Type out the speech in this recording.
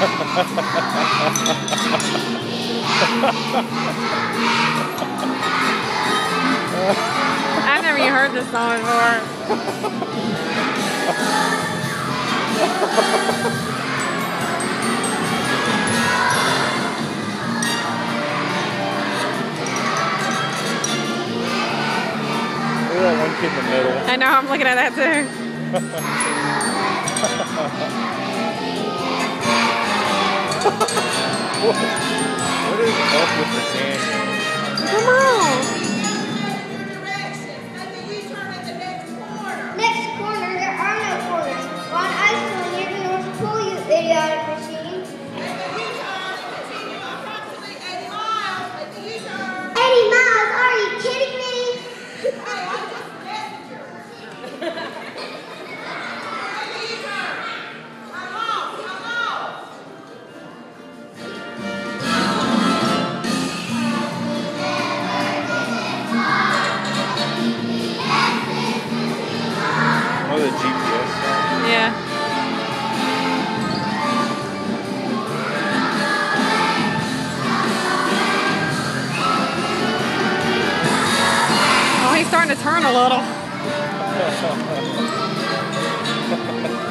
I've never even heard this song before. Look at that one kid in the middle. I know, I'm looking at that too. What is up with Nathaniel? Come on. Next corner, there are no corners. On ice near the North Pole, you idiotic machine. 80 miles? Are you kidding me? Oh, the GPS song? Yeah. Oh, he's starting to turn a little.